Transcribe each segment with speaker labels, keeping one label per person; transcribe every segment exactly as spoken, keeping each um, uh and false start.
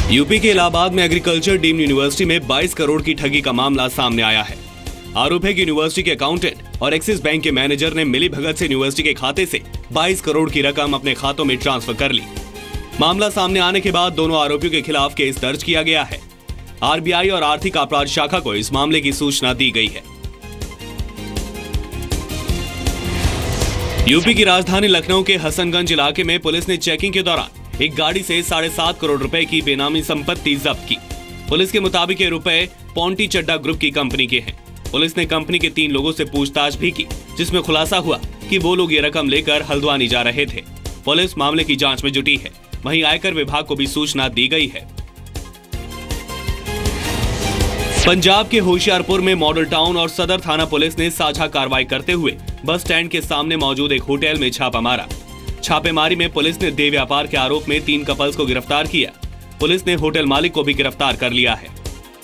Speaker 1: UP के इलाहाबाद में agriculture deemed university में बाईस करोड़ की ठगी का मामला सामने आया है। आरोप है कि यूनिवर्सिटी के अकाउंटेंट और एक्सिस बैंक के मैनेजर ने मिलीभगत से यूनिवर्सिटी के खाते से बाईस करोड़ की रकम अपने खातों में ट्रांसफर कर ली। मामला सामने आने के बाद दोनों आरोपियों के खिलाफ केस दर्ज किया गया है। आरबीआई और आर्थिक अपराध शाखा को इस मामले की सूचना दी गई है। यूपी की राजधानी लखनऊ के हसनगंज इलाके में पुलिस ने चेकिंग के दौरान एक गाड़ी से साढ़े सात करोड़ रुपए की बेनामी संपत्ति जब्त की। पुलिस के मुताबिक ये रुपए पोंटी चड्डा ग्रुप की कंपनी के हैं। पुलिस ने कंपनी के तीन लोगों से पूछताछ भी की, जिसमें खुलासा हुआ कि वो लोग ये रकम लेकर हल्द्वानी जा रहे थे। पुलिस मामले की जांच में जुटी है। वहीं आयकर विभाग को भी सूचना दी गई है। पंजाब के होशियारपुर में मॉडल टाउन और सदर थाना पुलिस ने साझा कार्रवाई करते हुए बस स्टैंड के सामने मौजूद एक होटल में छापा मारा। छापेमारी में पुलिस ने देह व्यापार के आरोप में तीन कपल्स को गिरफ्तार किया। पुलिस ने होटल मालिक को भी गिरफ्तार कर लिया है।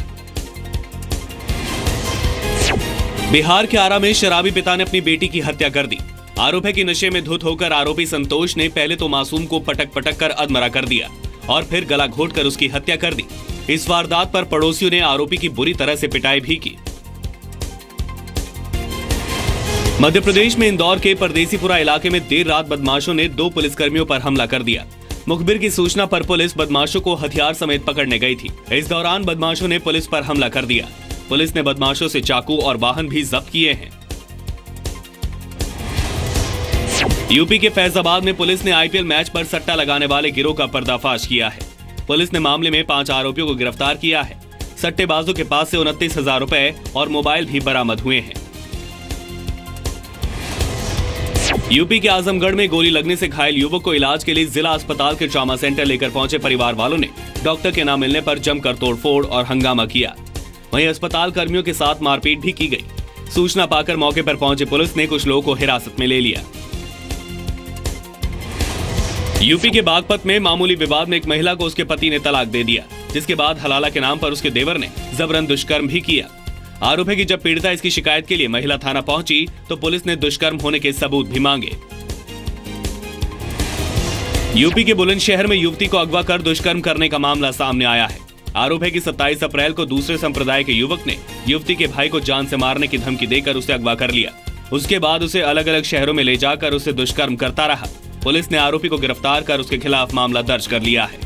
Speaker 1: बिहार के आरा में शराबी पिता ने अपनी बेटी की हत्या कर दी। आरोप है कि नशे में धुत होकर आरोपी संतोष ने पहले तो मासूम को पटक पटक कर अधमरा कर दिया और फिर गला घोंटकर उसकी हत्या कर दी। इस वारदात पर पड़ोसियों ने आरोपी की बुरी तरह से पिटाई भी की। मध्य प्रदेश में इंदौर के परदेसीपुरा इलाके में देर रात बदमाशों ने दो पुलिसकर्मियों पर हमला कर दिया। मुखबिर की सूचना पर पुलिस बदमाशों को हथियार समेत पकड़ने गई थी। इस दौरान बदमाशों ने पुलिस पर हमला कर दिया। पुलिस ने बदमाशों से चाकू और वाहन भी जब्त किए हैं। यूपी के फैजाबाद में पुलिस ने आईपीएल मैच पर सट्टा लगाने वाले गिरोह का पर्दाफाश किया है। पुलिस ने मामले में पांच आरोपियों को गिरफ्तार किया है। सट्टेबाजों के पास से उनतीस हजार रुपए और मोबाइल भी बरामद हुए हैं। यूपी के आजमगढ़ में गोली लगने से घायल युवक को इलाज के लिए जिला अस्पताल के ट्रॉमा सेंटर लेकर पहुंचे परिवार वालों ने डॉक्टर के न मिलने पर जमकर तोड़फोड़ और हंगामा किया। वहीं अस्पताल कर्मियों के साथ मारपीट भी की गई। सूचना पाकर मौके पर पहुंचे पुलिस ने कुछ लोगों को हिरासत में ले लिया। यूपी के बागपत में मामूली विवाद में एक महिला को उसके पति ने तलाक दे दिया, जिसके बाद हलाला के नाम पर उसके देवर ने जबरन दुष्कर्म भी किया। आरोप है कि जब पीड़िता इसकी शिकायत के लिए महिला थाना पहुंची तो पुलिस ने दुष्कर्म होने के सबूत भी मांगे। यूपी के बुलंदशहर में युवती को अगवा कर दुष्कर्म करने का मामला सामने आया है। आरोप है कि सत्ताईस अप्रैल को दूसरे संप्रदाय के युवक ने युवती के भाई को जान से मारने की धमकी देकर उसे अगवा कर लिया। उसके बाद उसे अलग अलग शहरों में ले जाकर उसे दुष्कर्म करता रहा। पुलिस ने आरोपी को गिरफ्तार कर उसके खिलाफ मामला दर्ज कर लिया है।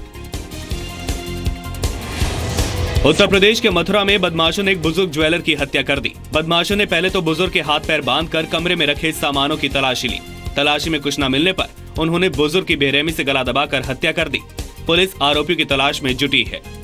Speaker 1: उत्तर प्रदेश के मथुरा में बदमाशों ने एक बुजुर्ग ज्वेलर की हत्या कर दी। बदमाशों ने पहले तो बुजुर्ग के हाथ पैर बांधकर कमरे में रखे सामानों की तलाशी ली। तलाशी में कुछ न मिलने पर उन्होंने बुजुर्ग की बेरहमी से गला दबाकर हत्या कर दी। पुलिस आरोपियों की तलाश में जुटी है।